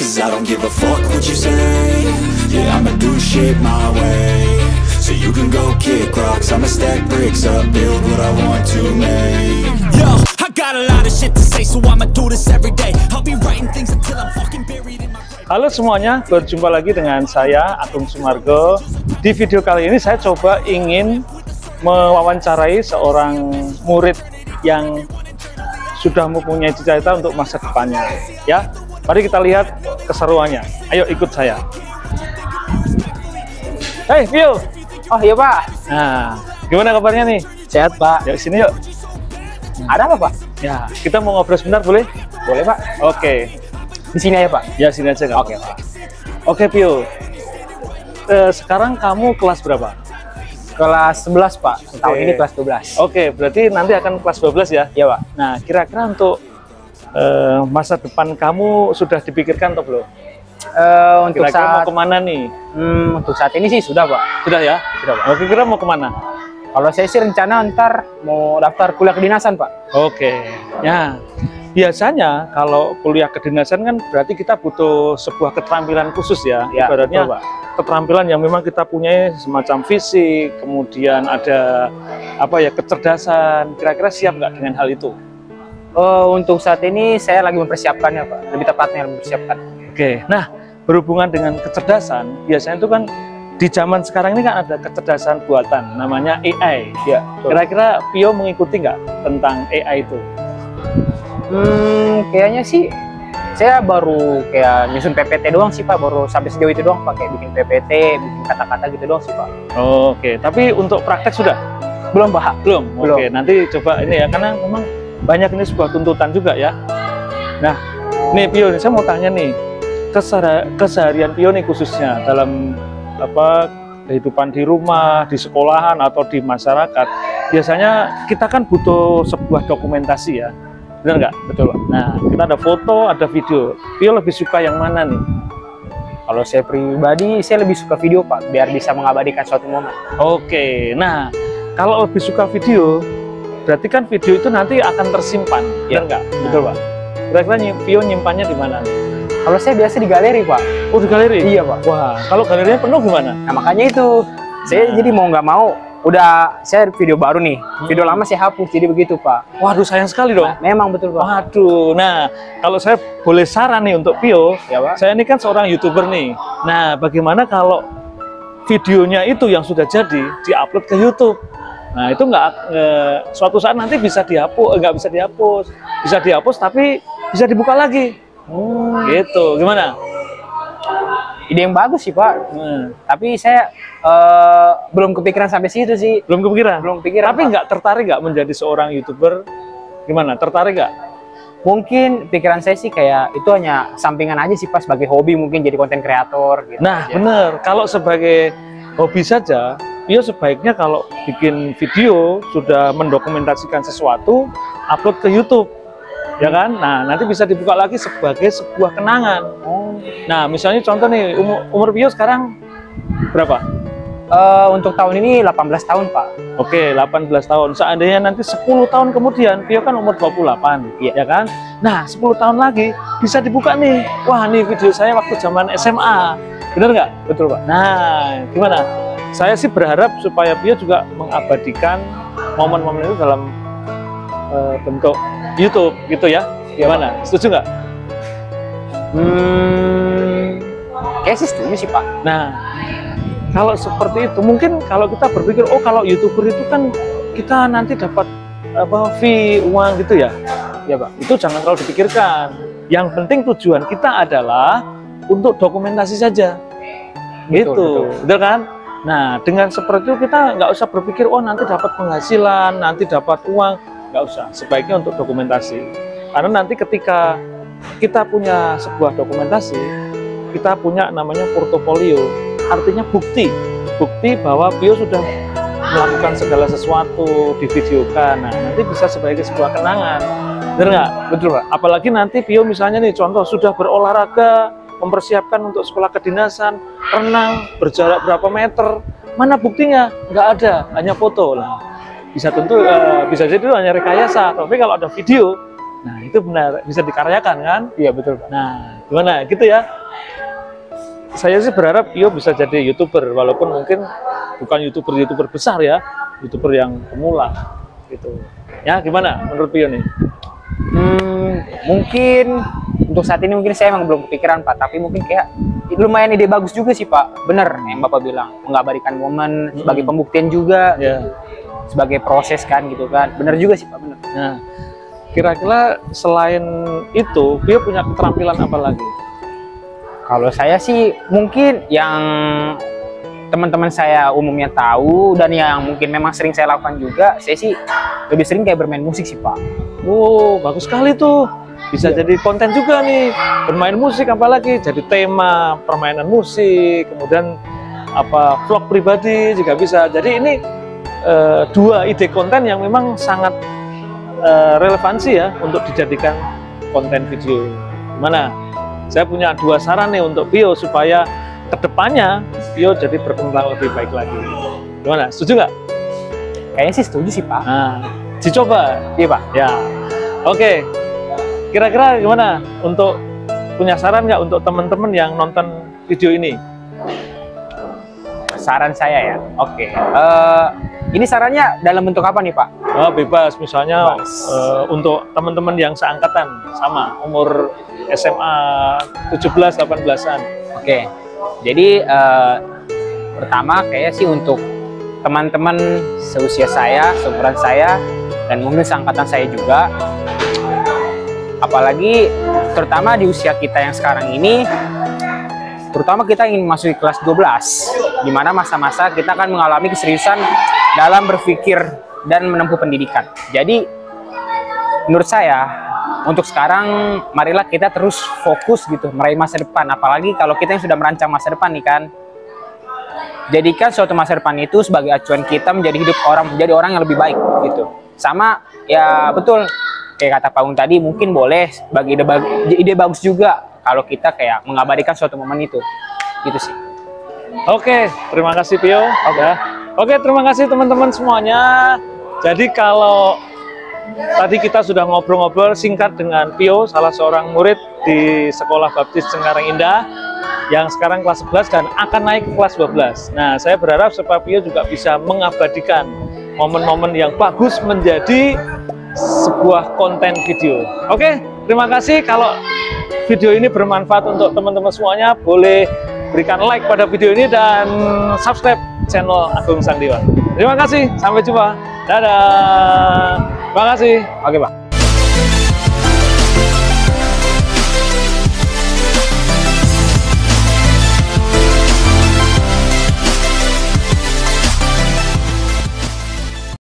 'cause I don't give a fuck what you say. Yeah, I'ma do shit my way. So you can go kick rocks, I'ma stack bricks up, build what I want to make. Yo, I got a lot of shit to say, so I'ma do this every day. I'll be writing things until I'm fucking buried in my grave. Halo semuanya, berjumpa lagi dengan saya Agung Sumargo. Di video kali ini saya coba ingin mewawancarai seorang murid yang sudah mempunyai cita-cita untuk masa depannya. Ya, mari kita lihat keseruannya. Ayo ikut saya. Hey, Pio. Oh iya Pak. Nah, gimana kabarnya nih? Sehat Pak. Yuk sini yuk. Ada apa Pak? Ya, kita mau ngobrol sebentar boleh? Boleh Pak. Oke. Di sini aja Pak. Ya sini aja nggak? Oke Pak. Oke Pio. Sekarang kamu kelas berapa? Kelas 11 Pak. Tahun ini kelas 12. Oke, berarti nanti akan kelas 12 ya? Iya Pak. Nah, kira-kira untuk masa depan kamu sudah dipikirkan atau belum? Untuk Kira-kira saat mau kemana nih? untuk saat ini sih sudah Pak. Sudah ya? Sudah Pak. Oke, kira mau kemana? Kalau saya sih rencana ntar mau daftar kuliah kedinasan Pak. Oke, ya biasanya kalau kuliah kedinasan kan berarti kita butuh sebuah keterampilan khusus ya. Ya, Ibaratnya betul, Pak. keterampilan yang memang kita punya semacam fisik, kemudian ada apa ya, kecerdasan. Kira-kira siap nggak dengan hal itu? Untuk saat ini saya lagi mempersiapkannya Pak. Lebih tepatnya mempersiapkan. Oke, nah berhubungan dengan kecerdasan, biasanya itu kan di zaman sekarang ini kan ada kecerdasan buatan, namanya AI. Ya. Kira-kira Pio mengikuti nggak tentang AI itu? Kayaknya sih saya baru kayak nyusun PPT doang sih Pak. Baru sampai sejauh itu doang pakai bikin PPT, bikin kata-kata gitu doang sih Pak. Oke, tapi untuk praktek sudah? Belum Pak. Belum? Belum. Oke, nanti coba ini ya, karena memang banyak ini sebuah tuntutan juga ya. Nah, nih Pio, saya mau tanya nih, keseharian Pio nih khususnya dalam apa kehidupan di rumah, di sekolahan atau di masyarakat, biasanya kita kan butuh sebuah dokumentasi ya, benar nggak? Betul Pak. Nah, kita ada foto, ada video. Pio lebih suka yang mana nih? Kalau saya pribadi, saya lebih suka video Pak, biar bisa mengabadikan suatu momen. Oke, nah kalau lebih suka video, berarti kan video itu nanti akan tersimpan, Ya, benar nggak? betul Pak. Kira-kira Pio nyimpannya di mana nih? Kalau saya biasa di galeri Pak. Oh, di galeri? Iya Pak. Wah, kalau galerinya penuh gimana? Nah makanya itu, saya jadi mau nggak mau, udah saya video baru nih, video lama saya hapus, jadi begitu Pak. Waduh, sayang sekali dong. Nah, memang betul Pak. Waduh, nah kalau saya boleh saran nih untuk Pio, Ya Pak. saya ini kan seorang YouTuber nih. Nah, bagaimana kalau videonya itu yang sudah jadi diupload ke YouTube? Nah, itu suatu saat nanti bisa dihapus, nggak bisa dihapus tapi bisa dibuka lagi. Gitu, gimana? Ide yang bagus sih Pak. Tapi saya belum kepikiran sampai situ sih. Belum kepikiran? Belum kepikiran. Tapi Pak. nggak tertarik nggak menjadi seorang YouTuber? Gimana? Tertarik nggak? Mungkin pikiran saya sih kayak itu hanya sampingan aja sih Pak, sebagai hobi mungkin jadi konten kreator gitu. Nah, aja. bener. Kalau sebagai hobi saja, Pio sebaiknya kalau bikin video sudah mendokumentasikan sesuatu, upload ke YouTube, ya kan? Nah, nanti bisa dibuka lagi sebagai sebuah kenangan. Nah, misalnya contoh nih, umur Pio sekarang berapa? Untuk tahun ini 18 tahun Pak. Oke, 18 tahun. Seandainya nanti 10 tahun kemudian, Pio kan umur 28, ya kan? Nah, 10 tahun lagi bisa dibuka nih. Wah, nih video saya waktu zaman SMA. Bener nggak? Betul Pak. Nah, gimana? Saya sih berharap supaya Pio juga mengabadikan momen-momen itu dalam bentuk YouTube gitu ya. Gimana? Setuju nggak? Kayak sih setuju sih Pak. Nah, kalau seperti itu, mungkin kalau kita berpikir, oh kalau YouTuber itu kan kita nanti dapat apa fee, uang gitu ya. Ya Pak. Itu jangan terlalu dipikirkan. Yang penting tujuan kita adalah untuk dokumentasi saja. Gitu, betul kan? Nah, dengan seperti itu kita nggak usah berpikir, oh nanti dapat penghasilan, nanti dapat uang, nggak usah. Sebaiknya untuk dokumentasi. Karena nanti ketika kita punya sebuah dokumentasi, kita punya namanya portofolio, artinya bukti bahwa Pio sudah melakukan segala sesuatu, divideokan. Nah, nanti bisa sebagai sebuah kenangan, benar nggak? Betul Pak. Apalagi nanti Pio misalnya nih, contoh sudah berolahraga, mempersiapkan untuk sekolah kedinasan, renang, berjarak berapa meter, mana buktinya? Nggak ada, hanya foto lah. Bisa bisa jadi itu hanya rekayasa, tapi kalau ada video, nah itu benar bisa dikaryakan kan? Iya betul Pak. Nah, Gimana gitu ya? Saya sih berharap Pio bisa jadi YouTuber, walaupun mungkin bukan YouTuber besar ya, YouTuber yang pemula gitu. Ya gimana menurut Pio nih? Mungkin untuk saat ini mungkin saya emang belum kepikiran Pak, tapi mungkin kayak lumayan ide bagus juga sih Pak. Bener yang Bapak bilang, mengabadikan momen sebagai pembuktian juga, sebagai proses kan gitu kan. Bener juga sih Pak, bener. Nah, kira-kira selain itu Pio punya keterampilan apa lagi? Kalau saya sih mungkin yang teman-teman saya umumnya tahu dan yang mungkin memang sering saya lakukan juga, saya sih lebih sering kayak bermain musik sih Pak. Oh, bagus sekali tuh. Bisa jadi konten juga nih. Bermain musik apalagi jadi tema permainan musik, kemudian apa vlog pribadi juga bisa. Jadi ini dua ide konten yang memang sangat relevansi ya untuk dijadikan konten video. Gimana? Saya punya dua saran nih untuk Pio supaya kedepannya Pio jadi berkembang lebih baik lagi. Gimana? Setuju nggak? Kayaknya sih setuju sih Pak. Nah, dicoba. Iya Pak. Ya. Oke. Kira-kira gimana untuk punya saran nggak untuk teman-teman yang nonton video ini? Saran saya ya. Oke. Ini sarannya dalam bentuk apa nih Pak? Oh, bebas. Misalnya untuk teman-teman yang seangkatan sama umur SMA 17-18an. Oke. Jadi pertama kayaknya sih untuk teman-teman seusia saya, seumuran saya, dan mungkin seangkatan saya juga. Apalagi terutama di usia kita yang sekarang ini, terutama kita ingin masuk kelas 12, di mana masa-masa kita akan mengalami keseriusan dalam berpikir dan menempuh pendidikan. Jadi menurut saya untuk sekarang marilah kita terus fokus gitu meraih masa depan, apalagi kalau kita yang sudah merancang masa depan nih kan. Jadikan suatu masa depan itu sebagai acuan kita menjadi orang yang lebih baik gitu. Sama ya betul kayak kata Pak Ung tadi, mungkin boleh bagi ide bagus juga kalau kita kayak mengabadikan suatu momen itu. Gitu sih. Oke, terima kasih Pio. Oke, terima kasih teman-teman semuanya. Jadi kalau tadi kita sudah ngobrol-ngobrol singkat dengan Pio, salah seorang murid di Sekolah Baptis Cengkareng Indah yang sekarang kelas 11 dan akan naik ke kelas 12. Nah, saya berharap supaya Pio juga bisa mengabadikan momen-momen yang bagus menjadi sebuah konten video. Oke, terima kasih. Kalau video ini bermanfaat untuk teman-teman semuanya, boleh berikan like pada video ini dan subscribe channel Agung Sandiwan. Terima kasih, sampai jumpa. Dadah. Terima kasih. Oke Pak.